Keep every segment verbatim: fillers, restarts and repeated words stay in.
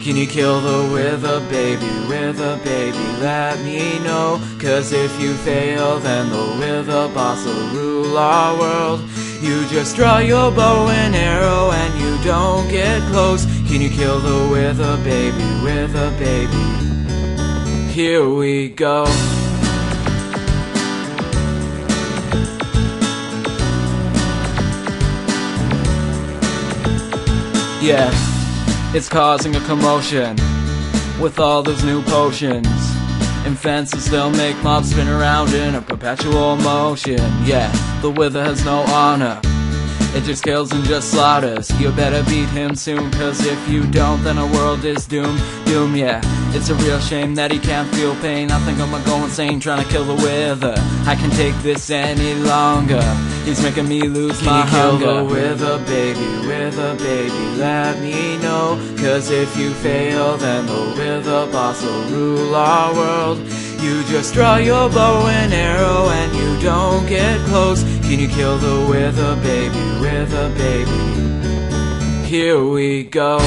Can you kill the with a baby, with a baby? Let me know. Cause if you fail, then the with a boss will rule our world. You just draw your bow and arrow and you don't get close. Can you kill the with a baby, with a baby? Here we go. Yeah, it's causing a commotion with all those new potions and fences. They'll make mobs spin around in a perpetual motion. Yeah, the wither has no honor. It just kills and just slaughters. You better beat him soon, cause if you don't, then our world is doomed. Doom, yeah. It's a real shame that he can't feel pain. I think I'm gonna go insane trying to kill the wither. I can't take this any longer. He's making me lose my hunger. Can you kill the wither, baby, wither, baby? Let me know. Cause if you fail, then the wither boss will rule our world. You just draw your bow and arrow and you don't get close. Can you kill the wither, baby, wither, baby? Here we go.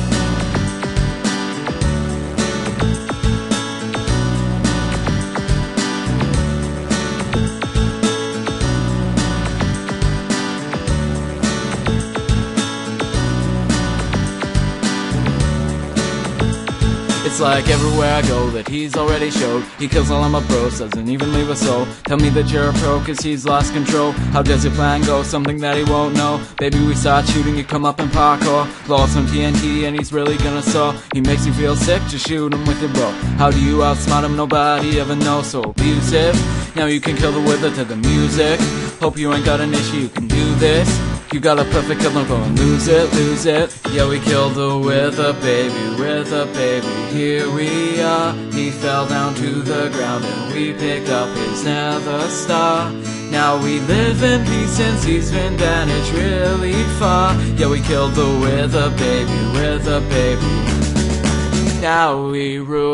It's like everywhere I go that he's already showed. He kills all of my bros, doesn't even leave a soul. Tell me that you're a pro cause he's lost control. How does your plan go? Something that he won't know. Baby, we start shooting, you come up in parkour. Blow up some T N T and he's really gonna soar. He makes you feel sick, just shoot him with your bow. How do you outsmart him? Nobody ever knows. So abusive. Now you can kill the wither to the music. Hope you ain't got an issue, you can do this. You got a perfect kill, don't go and lose it, lose it. Yeah, we killed the wither, baby, with a baby. Here we are. He fell down to the ground and we picked up his nether star. Now we live in peace since he's been banished really far. Yeah, we killed the wither, baby, with a baby. Now we rule.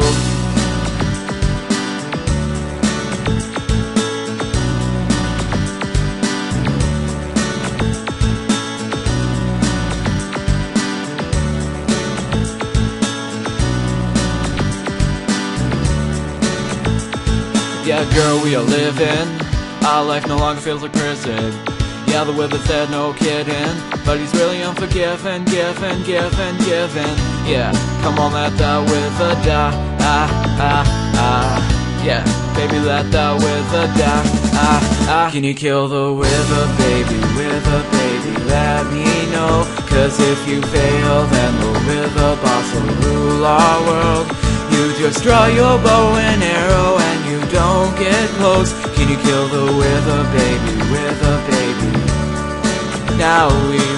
Yeah, girl, we are living. Our life no longer feels like prison. Yeah, the wither's dead, no kidding. But he's really unforgiving, giving, giving, giving. Yeah, come on, let that wither die. Ah, ah, ah. Yeah, baby, let that wither die. Ah, ah. Can you kill the wither, baby, wither, baby? Let me know. Cause if you fail, then the wither boss will rule our world. You just draw your bow and arrow and you don't get close. Can you kill the wither, baby, with a baby? Now we